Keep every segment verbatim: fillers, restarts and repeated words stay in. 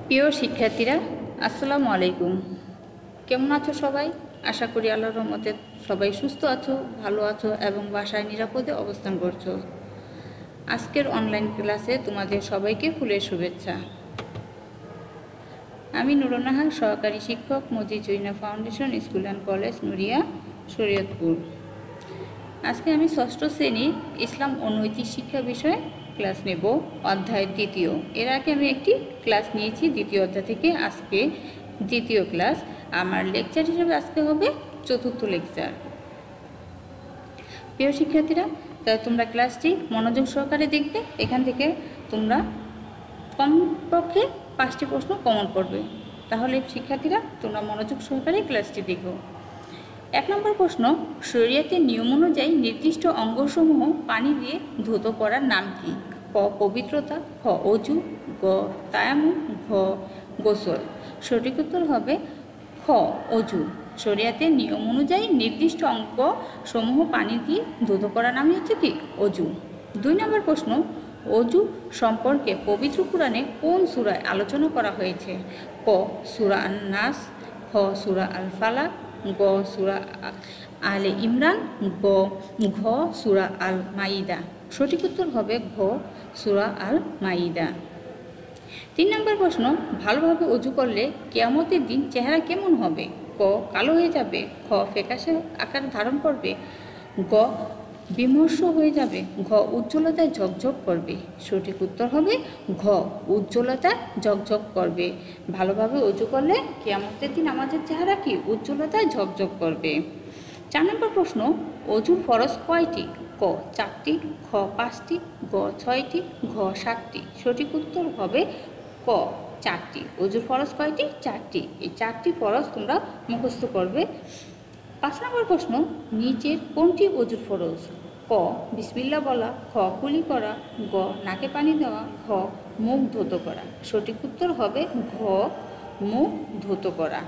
প্রিয় শিক্ষার্থীরা, আসসালামু আলাইকুম। কেমন আছো সবাই? আশা করি আল্লাহর রহমতে সবাই সুস্থ আছো, ভালো আছো এবং বাসায় নিরাপদে অবস্থান করছো। আজকের অনলাইন ক্লাসে তোমাদের সবাইকে ফুলের শুভেচ্ছা। আমি নুরুন্নাহার, সহকারী শিক্ষক, Majid Joina foundation school and college, Nuria, Shariatpur. আজকে আমি ষষ্ঠ শ্রেণীর ইসলাম ও নৈতিক শিক্ষা বিষয়ে ক্লাস নেব, অধ্যায় দ্বিতীয়। এর আগে আমি একটি ক্লাস নিয়েছি দ্বিতীয় অধ্যায় থেকে, আজকে দ্বিতীয় ক্লাস। আমার লেকচার হিসেবে আজকে হবে চতুর্থ লেকচার। প্রিয় শিক্ষার্থীরা, তাই তোমরা ক্লাসটি মনোযোগ সহকারে দেখবে। এখান থেকে তোমরা কমপক্ষে পাঁচটি প্রশ্ন কমন পড়বে। তাহলে শিক্ষার্থীরা তোমরা মনোযোগ সহকারে ক্লাসটি দেখো। এক নম্বর প্রশ্ন, শরীয়তের নিয়ম অনুযায়ী নির্দিষ্ট অঙ্গসমূহ পানি দিয়ে ধৌত করার নাম কি? ক পবিত্রতা, খ অজু, গ তায়াম্মুম, ঘ গোসল। সঠিক উত্তর হবে খ অজু। শরীয়তের নিয়ম অনুযায়ী নির্দিষ্ট অঙ্গসমূহ পানি দিয়ে ধৌত করার নামই হচ্ছে কি? অজু। দুই নম্বর প্রশ্ন, অজু সম্পর্কে পবিত্র কুরআনে কোন সূরায় আলোচনা করা হয়েছে? ক সূরা আন-নাস, খ সূরা আল ফালাক, গ সূরা আলে ইমরান, গ ঘ সূরা আল মাইদা। সঠিক উত্তর হবে ঘ সূরা আল মাইদা। তিন নম্বর প্রশ্ন, ভালোভাবে অজু করলে কিয়ামতের দিন চেহারা কেমন হবে? ক কালো হয়ে যাবে, খ ফ্যাকাশে আকার ধারণ করবে, গ বিমর্ষ হয়ে যাবে, ঘ উজ্জ্বলতায় ঝকঝক করবে। সঠিক উত্তর হবে ঘ উজ্জ্বলতায় ঝকঝক করবে। ভালোভাবে অজু করলে কিয়ামতের দিন আমাদের চেহারা কি? উজ্জ্বলতায় ঝকঝক করবে। চার নম্বর প্রশ্ন, অজুর ফরজ কয়টি? ক চারটি, খ পাঁচটি, গ ছয়টি, ঘ সাতটি। সঠিক উত্তর হবে ক চারটি। অজুর ফরজ কয়টি? চারটি। এই চারটি ফরজ তোমরা মুখস্থ করবে। পাঁচ নম্বর প্রশ্ন, নিচের কোনটি অজুর ফরজ? ক বিসমিল্লাহ বলা, খ কুলি করা, গ নাকে পানি দেওয়া, ঘ মুখ ধৌত করা। সঠিক উত্তর হবে ঘ মুখ ধৌত করা।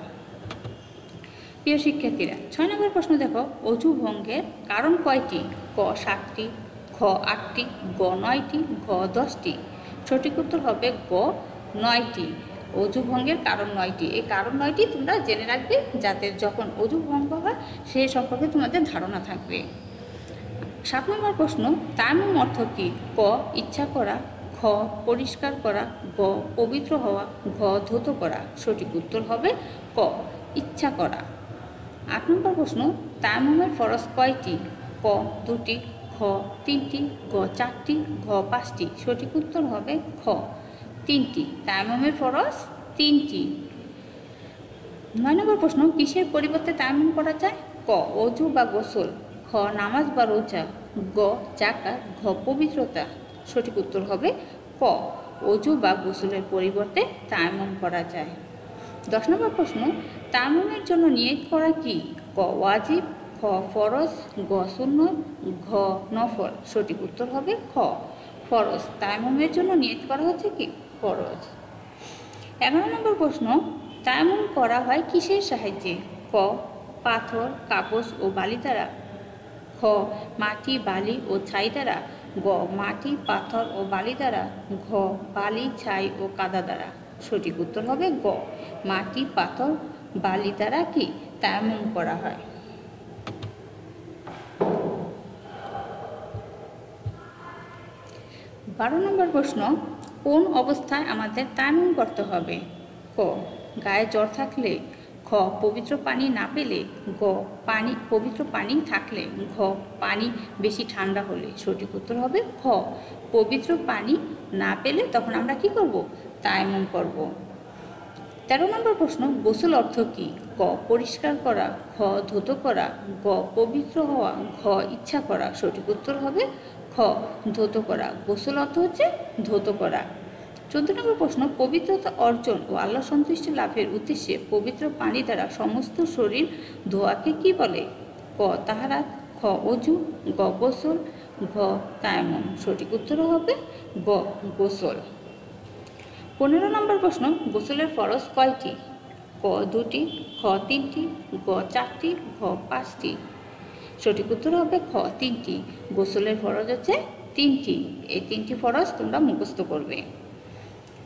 প্রিয় শিক্ষার্থীরা, ছয় নম্বর প্রশ্ন দেখো, অজু ভঙ্গের কারণ কয়টি? ক সাতটি, খ আটটি, গ নয়টি, ঘ দশটি। সঠিক উত্তর হবে গ নয়টি। অজু ভঙ্গের কারণ নয়টি। এই কারণ নয়টি তোমরা জেনে রাখবে, যাতে যখন অজু ভঙ্গ হয় সেই সম্পর্কে তোমাদের ধারণা থাকবে। সাত নম্বর প্রশ্ন, তায়াম্মুম অর্থ কী? ক ইচ্ছা করা, খ পরিষ্কার করা, গ পবিত্র হওয়া, ঘ ধৌত করা। সঠিক উত্তর হবে ক ইচ্ছা করা। আট নম্বর প্রশ্ন, তায়াম্মুমের ফরজ কয়টি? ক দুটি, খ তিনটি, গ চারটি, ঘ পাঁচটি। সঠিক উত্তর হবে খ তিনটি। তায়াম্মুমের ফরজ তিনটি। নয় নম্বর প্রশ্ন, কিসের পরিবর্তে তায়াম্মুম করা যায়? ক অজু বা গোসল, খ নামাজ বা রোজা, গ যাকাত, ঘ পবিত্রতা। সঠিক উত্তর হবে ক অজু বা গোসলের পরিবর্তে তায়াম্মুম করা যায়। দশ নম্বর প্রশ্ন, তায়াম্মুমের জন্য নিয়ত করা কি? ক ওয়াজিব, খ ফরজ, গ সুন্নত, ঘ নফল। সঠিক উত্তর হবে খ ফরজ। তায়াম্মুমের জন্য নিয়ত করা হচ্ছে কি? ফরজ। এগারো নম্বর প্রশ্ন, তায়াম্মুম করা হয় কিসের সাহায্যে? ক পাথর, কাগজ ও বালি দ্বারা, খ মাটি, বালি ও ছাই দ্বারা, গ মাটি, পাথর ও বালি দ্বারা, ঘ বালি, ছাই ও কাদা দ্বারা। সঠিক উত্তর হবে গ মাটি, পাথর, বালি দ্বারা কি তায়াম্মুম করা হয়। বারো নম্বর প্রশ্ন, কোন অবস্থায় আমাদের তায়াম্মুম করতে হবে? ক গায়ে জ্বর থাকলে, খ পবিত্র পানি না পেলে, গ পানি পবিত্র পানি থাকলে, ঘ পানি বেশি ঠান্ডা হলে। সঠিক উত্তর হবে খ পবিত্র পানি না পেলে তখন আমরা কি করব? তায়াম্মুম করব। তেরো নম্বর প্রশ্ন, গোসল অর্থ কী? ক পরিষ্কার করা, খ ধৌত করা, গ পবিত্র হওয়া, ঘ ইচ্ছা করা। সঠিক উত্তর হবে খ ধৌত করা। গোসল অর্থ হচ্ছে ধৌত করা। চোদ্দ নম্বর প্রশ্ন, পবিত্রতা অর্জন ও আল্লাহ সন্তুষ্টি লাভের উদ্দেশ্যে পবিত্র পানি দ্বারা সমস্ত শরীর ধোয়াকে কি বলে? ক তাহারাত, খ অজু, গ গোসল, ঘ তায়াম্মুম। সঠিক উত্তর হবে গ গোসল। পনেরো নম্বর প্রশ্ন, গোসলের ফরজ কয়টি? ক দুটি, খ তিনটি, গ চারটি, ঘ পাঁচটি। সঠিক উত্তর হবে খ তিনটি। গোসলের ফরজ হচ্ছে তিনটি। এই তিনটি ফরজ তোমরা মুখস্থ করবে।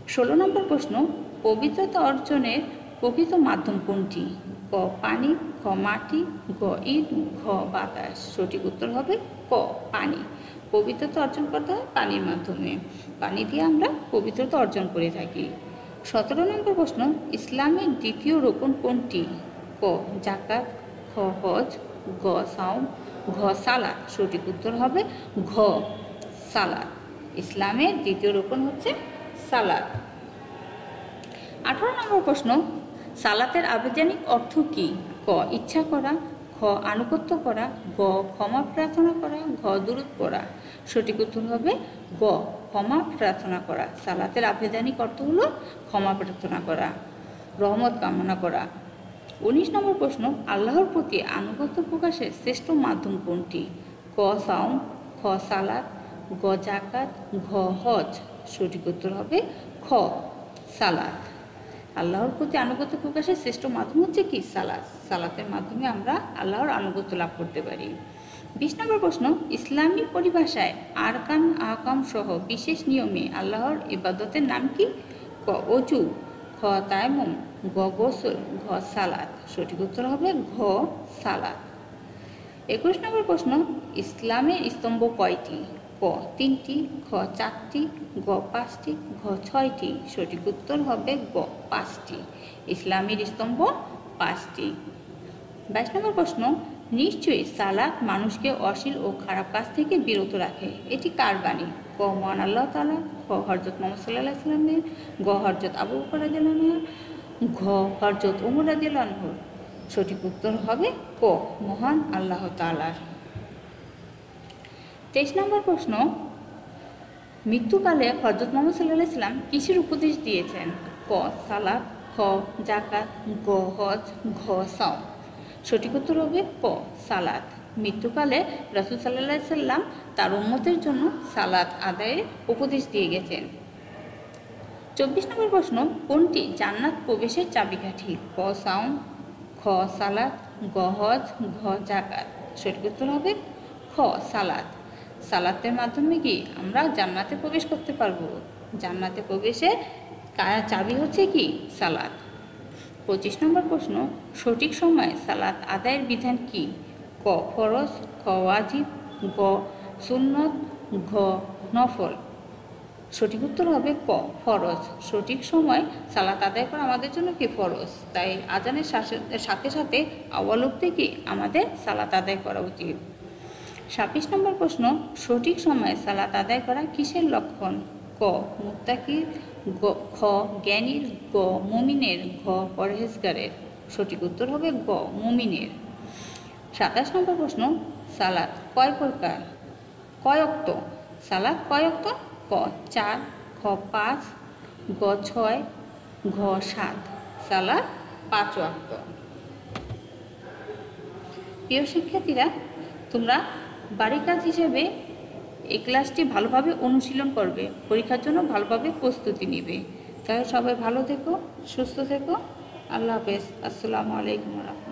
ষোলো নম্বর প্রশ্ন, পবিত্রতা অর্জনের প্রকৃত মাধ্যম কোনটি? ক পানি, খ মাটি, গ ইট, ঘ বাতাস। সঠিক উত্তর হবে ক পানি। পবিত্রতা অর্জন করতে হয় পানির মাধ্যমে। পানি দিয়ে আমরা পবিত্রতা অর্জন করে থাকি। সতেরো নম্বর প্রশ্ন, ইসলামের দ্বিতীয় রোকন কোনটি? ক জাকাত, খ হজ, গ সাওম, ঘ সালাত। সঠিক উত্তর হবে ঘ সালাত। ইসলামের দ্বিতীয় রোকন হচ্ছে সালাত। আঠারো নম্বর প্রশ্ন, সালাতের আবিধানিক অর্থ কী? ক ইচ্ছা করা, খ আনুগত্য করা, গ ক্ষমা প্রার্থনা করা, ঘ দুরূদ পড়া। সঠিক উত্তর হবে গ ক্ষমা প্রার্থনা করা। সালাতের আবিধানিক অর্থ হলো ক্ষমা প্রার্থনা করা, রহমত কামনা করা। উনিশ নম্বর প্রশ্ন, আল্লাহর প্রতি আনুগত্য প্রকাশের শ্রেষ্ঠ মাধ্যম কোনটি? ক সাওম, খ সালাত, গ জাকাত, ঘ হজ। সঠিক উত্তর হবে খ সালাত। আল্লাহর প্রতি আনুগত্য প্রকাশের শ্রেষ্ঠ মাধ্যম হচ্ছে কি? সালাত। সালাতের মাধ্যমে আমরা আল্লাহর আনুগত্য লাভ করতে পারি। বিশ নম্বর প্রশ্ন, ইসলামী পরিভাষায় আরকান আহকাম সহ বিশেষ নিয়মে আল্লাহর ইবাদতের নাম কি? ক অজু, খ তায়াম্মুম, গ গোসল, ঘ সালাত। সঠিক উত্তর হবে ঘ সালাত। একুশ নম্বর প্রশ্ন, ইসলামের স্তম্ভ কয়টি? ক তিনটি, খ চারটি, গ পাঁচটি, ঘ ছয়টি। সঠিক উত্তর হবে গ পাঁচটি। ইসলামের স্তম্ভ পাঁচটি। বাইশ নম্বর প্রশ্ন, নিশ্চয়ই সালাত মানুষকে অশ্লীল ও খারাপ কাজ থেকে বিরত রাখে। এটি কার বাণী? ক মহান আল্লাহ তাআলা, খ হযরত মুহাম্মদ সাল্লাল্লাহু আলাইহি ওয়াসাল্লামের, গ হযরত আবু বকর রাদিয়াল্লাহু আনহু, ঘ হযরত ওমর রাদিয়াল্লাহু আনহু। সঠিক উত্তর হবে ক মহান আল্লাহ তাআলার। তেইশ নম্বর প্রশ্ন, মৃত্যুকালে হযরত মুহাম্মদ সাল্লাল্লাহু আলাইহি ওয়াসাল্লাম কিসের উপদেশ দিয়েছেন? ক সালাত, খ জাকাত, গ হজ, ঘ সাওম। সঠিক উত্তর হবে ক সালাত। মৃত্যুকালে রাসূল সাল্লাল্লাহু আলাইহি ওয়াসাল্লাম তার উম্মতের জন্য সালাত আদায়ের উপদেশ দিয়ে গেছেন। চব্বিশ নম্বর প্রশ্ন, কোনটি জান্নাত প্রবেশের চাবিকাঠি? ক সাওম, খ সালাত, গ হজ, ঘ জাকাত। সঠিক উত্তর হবে খ সালাত। সালাতের মাধ্যমে কি আমরা জান্নাতে প্রবেশ করতে পারবো। জান্নাতে প্রবেশের চাবি হচ্ছে কি? সালাত। পঁচিশ নম্বর প্রশ্ন, সঠিক সময়ে সালাত আদায়ের বিধান কি? ক ফরজ, খ ওয়াজিব, গ সুন্নত, ঘ নফল। সঠিক উত্তর হবে ক ফরজ। সঠিক সময় সালাত আদায় করা আমাদের জন্য কি? ফরজ। তাই আজানের সাথে সাথে আওয়ালুক থেকে আমাদের সালাত আদায় করা উচিত। ছাব্বিশ নম্বর প্রশ্ন, সঠিক সময়ে সালাত আদায় করা কিসের লক্ষণ? ক মুত্তাকির, গ খ জ্ঞানীর, গ মুমিনের, ঘ পরহেজগারের। সঠিক উত্তর হবে গ মুমিনের। সাতাশ নম্বর প্রশ্ন, সালাত কয় প্রকার? কয় ওয়াক্ত? সালাত কয় ওয়াক্ত? ক চার, খ পাঁচ, গ ছয়, ঘ সাত। সালাত পাঁচ ওয়াক্ত। প্রিয় শিক্ষার্থীরা, তোমরা বাড়ির কাজ হিসেবে এই ক্লাসটি ভালোভাবে অনুশীলন করবে, পরীক্ষার জন্য ভালোভাবে প্রস্তুতি নিবে। তাহলে সবাই ভালো থেকো, সুস্থ থেকো। আল্লাহ হাফেজ। আসসালামু আলাইকুম।